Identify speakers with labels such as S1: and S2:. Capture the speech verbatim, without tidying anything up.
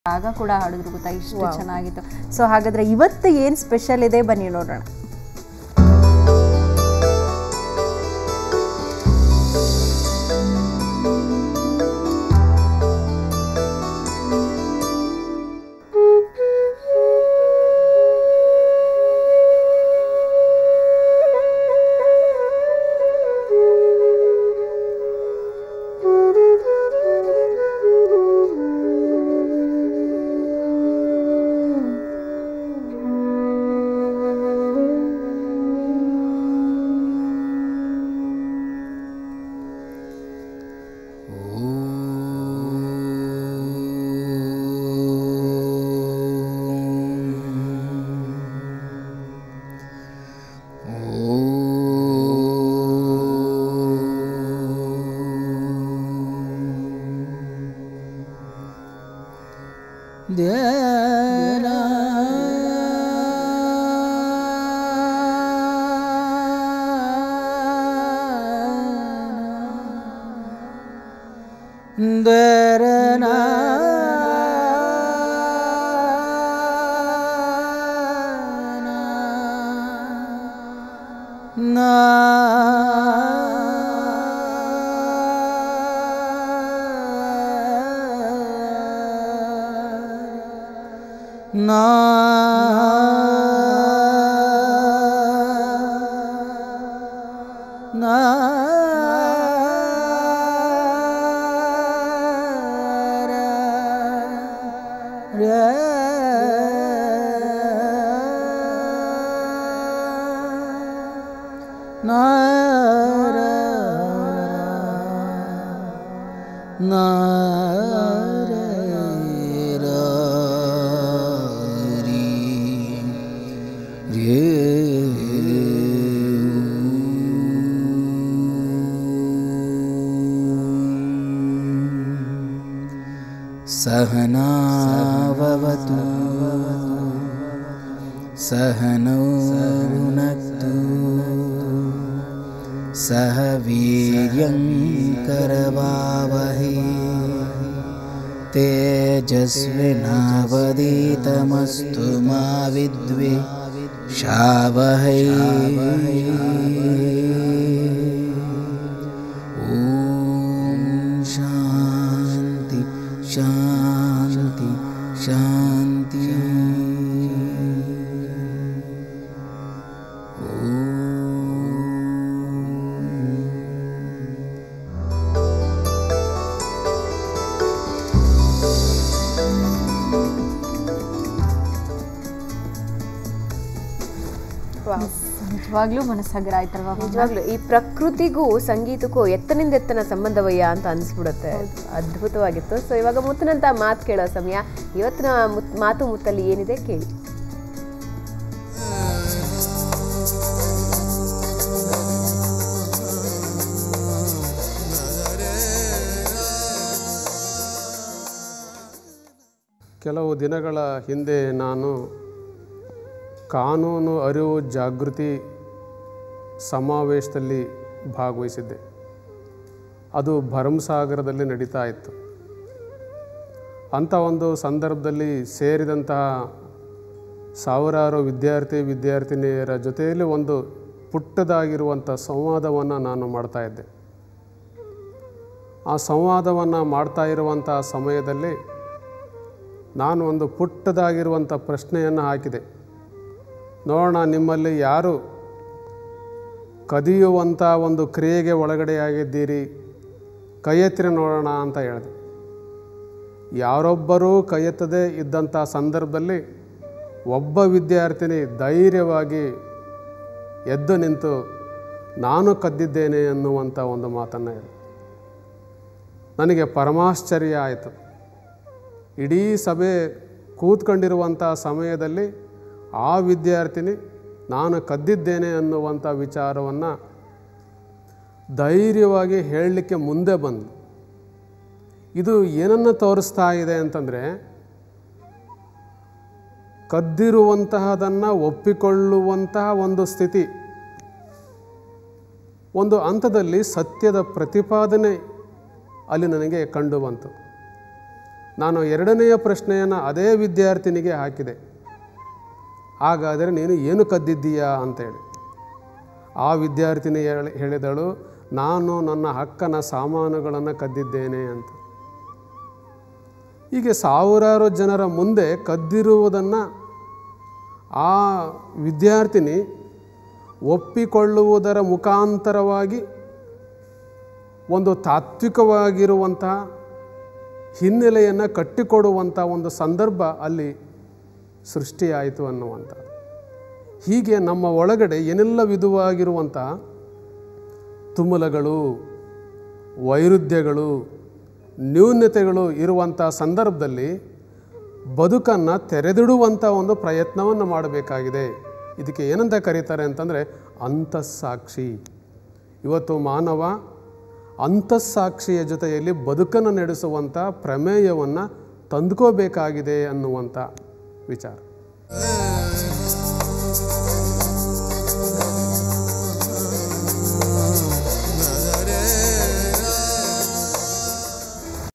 S1: ರಾಗ ಕೂಡ ಹಾಡಿದ್ರು ಗೊತ್ತಾ, ಇಷ್ಟು ಚೆನ್ನಾಗಿತ್ತು. ಸೊ ಹಾಗಾದ್ರೆ ಇವತ್ತು ಏನು ಸ್ಪೆಷಲ್ ಇದೆ ಬನ್ನಿ ನೋಡೋಣ.
S2: सहना भवतु सहनौ भुनक्तु सह वीर्यं करवावहै तेजस्विनावधीतमस्तु मा विद्विषावहै। शांति शांति
S1: ನಿಜವಾಗ್ಲೂ ಮನಸ್ಸಾಗರ ಆಯ್ತಲ್ವಾ?
S3: ನಿಜವಾಗ್ಲೂ ಈ ಪ್ರಕೃತಿಗೂ ಸಂಗೀತಕ್ಕೂ ಎತ್ತನಿಂದ ಎತ್ತನ ಸಂಬಂಧವಯ್ಯ ಅಂತ ಅನಿಸ್ಬಿಡುತ್ತೆ. ಅದ್ಭುತವಾಗಿತ್ತು. ಸೊ ಇವಾಗ ಮುತ್ತನಂತ ಮಾತು ಕೇಳೋ ಸಮಯ. ಇವತ್ತಿನ ಮಾತು ಮುತ್ತಲ್ಲಿ ಏನಿದೆ ಕೇಳಿ.
S4: ಕೆಲವು ದಿನಗಳ ಹಿಂದೆ ನಾನು ಕಾನೂನು ಅರಿವು ಜಾಗೃತಿ ಸಮಾವೇಶದಲ್ಲಿ ಭಾಗವಹಿಸಿದ್ದೆ. ಅದು ಭರಮಸಾಗರದಲ್ಲಿ ನಡೀತಾ ಇತ್ತು. ಅಂಥ ಒಂದು ಸಂದರ್ಭದಲ್ಲಿ ಸೇರಿದಂತಹ ಸಾವಿರಾರು ವಿದ್ಯಾರ್ಥಿ ವಿದ್ಯಾರ್ಥಿನಿಯರ ಜೊತೆಯಲ್ಲಿ ಒಂದು ಪುಟ್ಟದಾಗಿರುವಂಥ ಸಂವಾದವನ್ನು ನಾನು ಮಾಡ್ತಾಯಿದ್ದೆ. ಆ ಸಂವಾದವನ್ನು ಮಾಡ್ತಾ ಇರುವಂಥ ಸಮಯದಲ್ಲಿ ನಾನು ಒಂದು ಪುಟ್ಟದಾಗಿರುವಂಥ ಪ್ರಶ್ನೆಯನ್ನು ಹಾಕಿದೆ. ನೋಡೋಣ, ನಿಮ್ಮಲ್ಲಿ ಯಾರು ಕದಿಯುವಂಥ ಒಂದು ಕ್ರಿಯೆಗೆ ಒಳಗಡೆಯಾಗಿದ್ದೀರಿ, ಕೈ ಎತ್ತಿರ ನೋಡೋಣ ಅಂತ ಹೇಳಿದೆ. ಯಾರೊಬ್ಬರೂ ಕೈ ಎತ್ತದೇ ಇದ್ದಂಥ ಸಂದರ್ಭದಲ್ಲಿ ಒಬ್ಬ ವಿದ್ಯಾರ್ಥಿನಿ ಧೈರ್ಯವಾಗಿ ಎದ್ದು ನಿಂತು ನಾನು ಕದ್ದಿದ್ದೇನೆ ಅನ್ನುವಂಥ ಒಂದು ಮಾತನ್ನು ಹೇಳಿದೆ. ನನಗೆ ಪರಮಾಶ್ಚರ್ಯ ಆಯಿತು. ಇಡೀ ಸಭೆ ಕೂತ್ಕೊಂಡಿರುವಂಥ ಸಮಯದಲ್ಲಿ ಆ ವಿದ್ಯಾರ್ಥಿನಿ ನಾನು ಕದ್ದಿದ್ದೇನೆ ಅನ್ನುವಂಥ ವಿಚಾರವನ್ನು ಧೈರ್ಯವಾಗಿ ಹೇಳಲಿಕ್ಕೆ ಮುಂದೆ ಬಂದು, ಇದು ಏನನ್ನು ತೋರಿಸ್ತಾ ಇದೆ ಅಂತಂದರೆ, ಕದ್ದಿರುವಂತಹದನ್ನು ಒಪ್ಪಿಕೊಳ್ಳುವಂತಹ ಒಂದು ಸ್ಥಿತಿ, ಒಂದು ಹಂತದಲ್ಲಿ ಸತ್ಯದ ಪ್ರತಿಪಾದನೆ ಅಲ್ಲಿ ನನಗೆ ಕಂಡು ಬಂತು. ನಾನು ಎರಡನೆಯ ಪ್ರಶ್ನೆಯನ್ನು ಅದೇ ವಿದ್ಯಾರ್ಥಿನಿಗೆ ಹಾಕಿದೆ, ಹಾಗಾದರೆ ನೀನು ಏನು ಕದ್ದಿದ್ದೀಯಾ ಅಂತೇಳಿ. ಆ ವಿದ್ಯಾರ್ಥಿನಿ ಹೇಳಿ ಹೇಳಿದಳು, ನಾನು ನನ್ನ ಅಕ್ಕನ ಸಾಮಾನುಗಳನ್ನು ಕದ್ದಿದ್ದೇನೆ ಅಂತ. ಹೀಗೆ ಸಾವಿರಾರು ಜನರ ಮುಂದೆ ಕದ್ದಿರುವುದನ್ನು ಆ ವಿದ್ಯಾರ್ಥಿನಿ ಒಪ್ಪಿಕೊಳ್ಳುವುದರ ಮುಖಾಂತರವಾಗಿ ಒಂದು ತಾತ್ವಿಕವಾಗಿರುವಂತಹ ಹಿನ್ನೆಲೆಯನ್ನು ಕಟ್ಟಿಕೊಡುವಂಥ ಒಂದು ಸಂದರ್ಭ ಅಲ್ಲಿ ಸೃಷ್ಟಿಯಾಯಿತು ಅನ್ನುವಂಥದ್ದು. ಹೀಗೆ ನಮ್ಮ ಒಳಗಡೆ ಏನೆಲ್ಲ ವಿಧವಾಗಿರುವಂಥ ತುಮುಲಗಳು, ವೈರುಧ್ಯಗಳು, ನ್ಯೂನತೆಗಳು ಇರುವಂಥ ಸಂದರ್ಭದಲ್ಲಿ ಬದುಕನ್ನು ತೆರೆದಿಡುವಂಥ ಒಂದು ಪ್ರಯತ್ನವನ್ನು ಮಾಡಬೇಕಾಗಿದೆ. ಇದಕ್ಕೆ ಏನಂತ ಕರೀತಾರೆ ಅಂತಂದರೆ ಅಂತಸ್ಸಾಕ್ಷಿ. ಇವತ್ತು ಮಾನವ ಅಂತಸ್ಸಾಕ್ಷಿಯ ಜೊತೆಯಲ್ಲಿ ಬದುಕನ್ನು ನಡೆಸುವಂಥ ಪ್ರಮೇಯವನ್ನು ತಂದುಕೋಬೇಕಾಗಿದೆ ಅನ್ನುವಂಥ ವಿಚಾರ.